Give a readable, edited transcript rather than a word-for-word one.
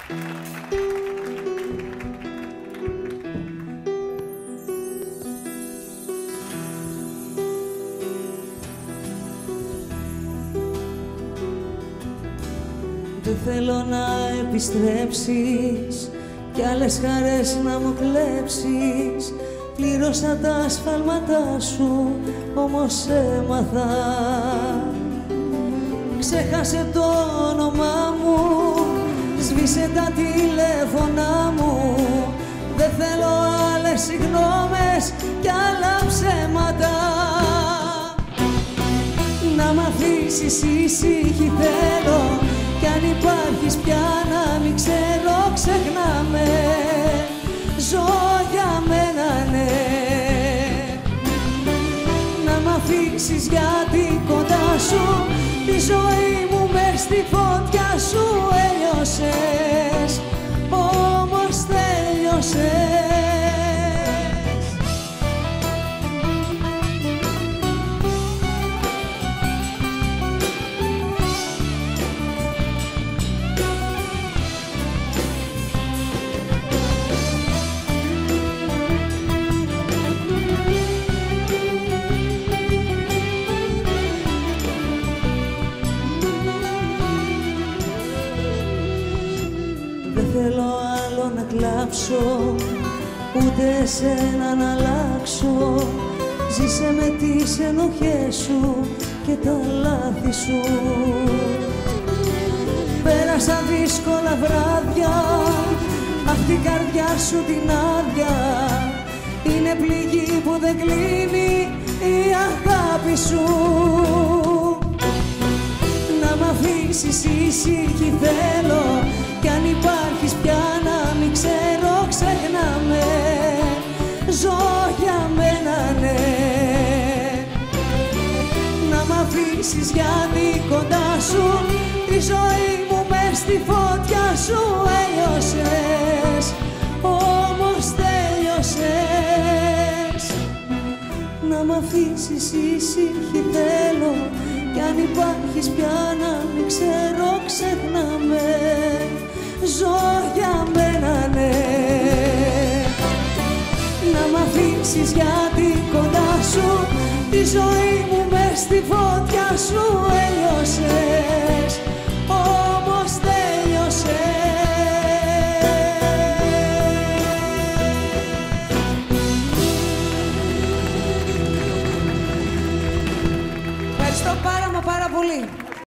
Δεν θέλω να επιστρέψεις κι άλλες χαρές να μου κλέψεις. Πλήρωσα τα ασφάλματά σου, όμως έμαθα. Ξέχασε το όνομά μου, σβήσε τα τηλέφωνά μου. Δεν θέλω άλλες συγγνώμες κι άλλα ψέματα. Να μ' αφήσεις ήσυχη θέλω, κι αν υπάρχεις πια να μην ξέρω, ξεχνάμε. Ζω για μένα, ναι. Να μ' αφήσεις γιατί κοντά σου τη ζωή μου μες στη φωτιά σου έλειωσες, όμως τέλειωσες. Δεν θέλω άλλο να κλάψω, ούτε εσένα να αλλάξω. Ζήσε με τις ενοχές σου και τα λάθη σου. Πέρασα δύσκολα βράδια, αυτή η καρδιά σου την άδεια. Είναι πληγή που δεν κλείνει η αγάπη σου. Να μ' αφήσεις ήσυχη θέλω, κι αν υπάρχεις πια να μην ξέρω, ξεχνάμε. Ζω για μένα, ναι. Να μ' αφήσεις γιατί κοντά σου τη ζωή μου μες στη φωτιά σου έλειωσες, όμως τέλειωσες. Να μ' αφήσεις ήσυχη θέλω, κι αν υπάρχεις πια να μην ξέρω, ξεχνάμε. Ζω για μένα, ναι. Να μ' αφήσεις γιατί κοντά σου τη ζωή μου μες στη φωτιά σου